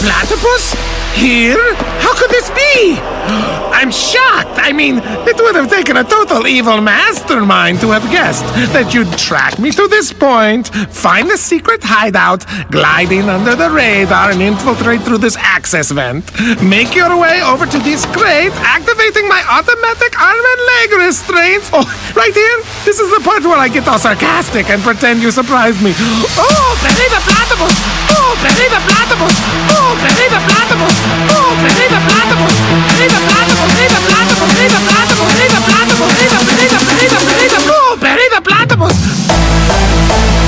platypus? Here? How could this be? I'm shocked. I mean, it would have taken a total evil mastermind to have guessed that you'd track me to this point, find the secret hideout, glide in under the radar, and infiltrate through this access vent. Make your way over to this crate, activating my automatic arm and leg restraints. Oh, right here? This is the part where I get all sarcastic and pretend you surprised me. Oh, Penny the platypus! Oh, Penny the platypus! Oh, Penny the platypus! Oh, Penny the platypus! Penny the platypus! Penny the platypus! Penny the platypus! Penny the platypus! Penny the platypus! Oh, Penny the platypus!